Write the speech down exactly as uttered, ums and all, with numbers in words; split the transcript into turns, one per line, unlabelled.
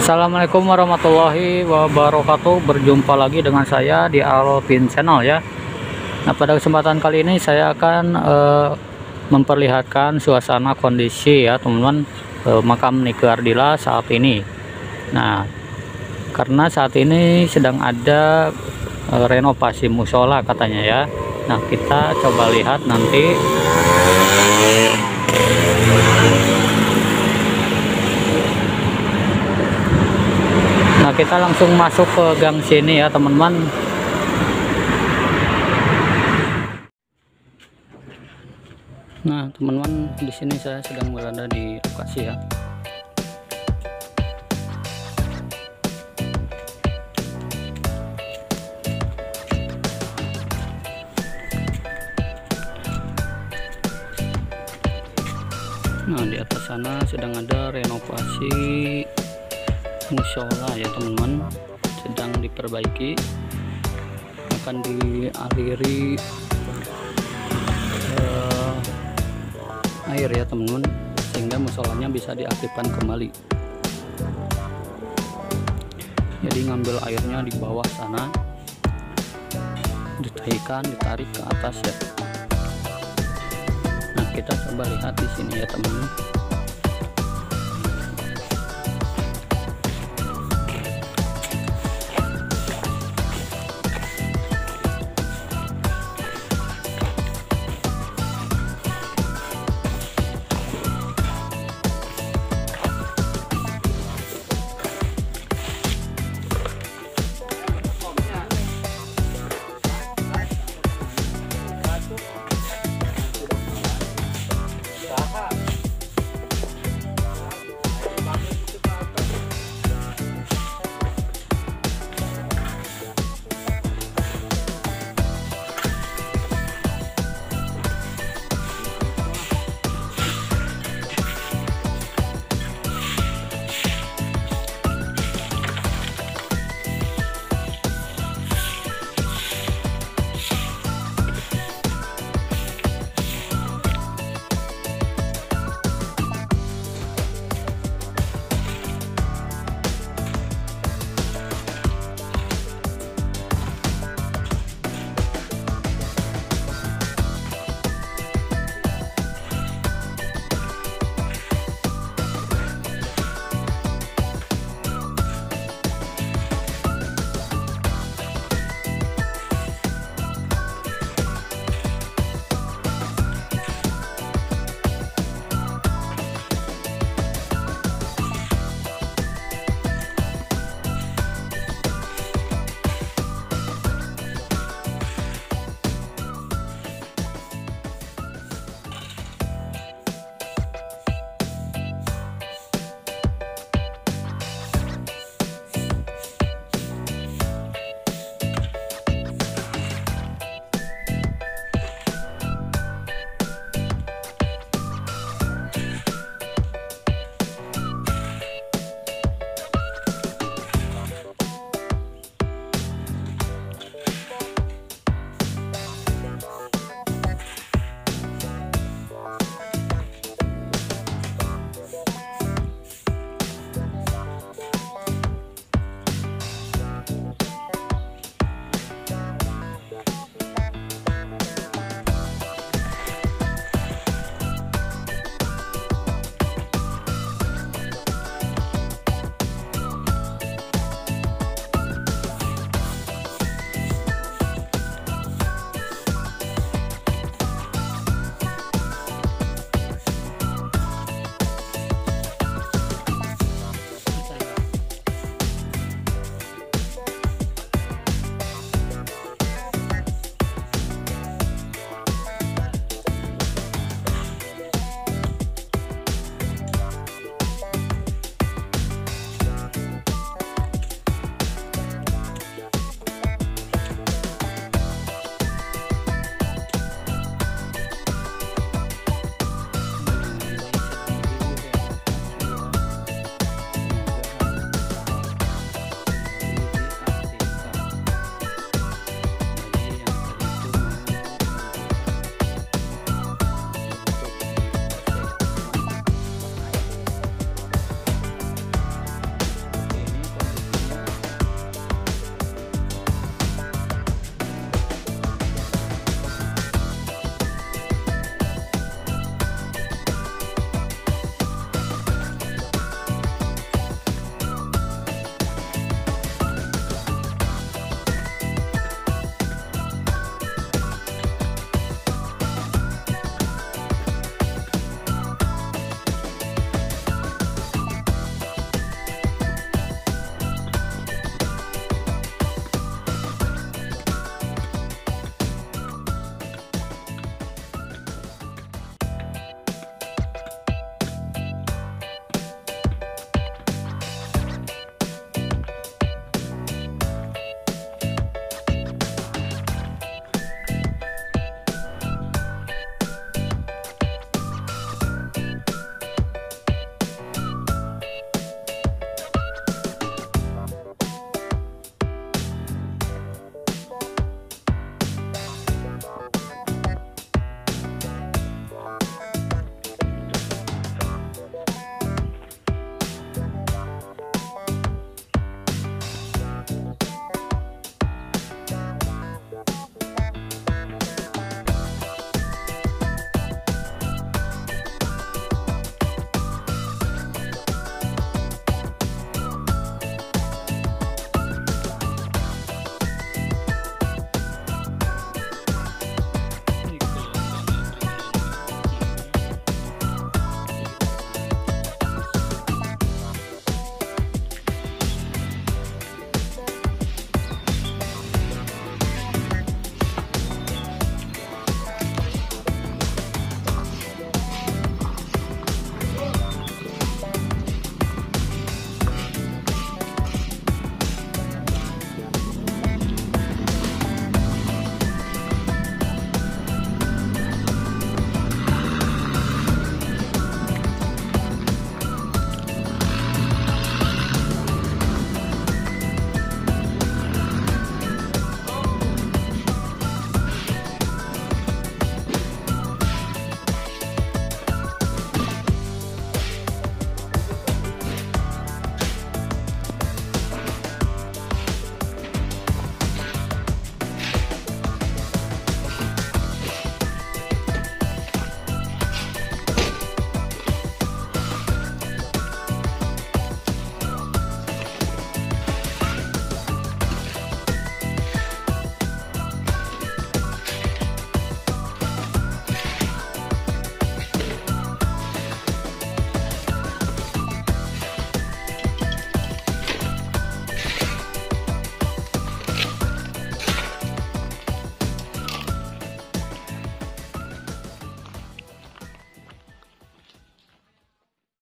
Assalamualaikum warahmatullahi wabarakatuh. Berjumpa lagi dengan saya di Alvin Channel ya. Nah, pada kesempatan kali ini saya akan eh, memperlihatkan suasana kondisi ya teman-teman, eh, makam Nike Ardila saat ini. Nah, karena saat ini sedang ada eh, renovasi musola katanya ya. Nah, kita coba lihat nanti. Nah, kita langsung masuk ke gang sini ya teman-teman. Nah, teman-teman, di sini saya sedang berada di lokasi ya. Nah, di atas sana sedang ada renovasi musola ya teman-teman, sedang diperbaiki, akan dialiri uh, air ya teman-teman, sehingga musolanya bisa diaktifkan kembali. Jadi ngambil airnya di bawah sana, ditaikan, ditarik ke atas ya. Nah, kita coba lihat di sini ya teman-teman.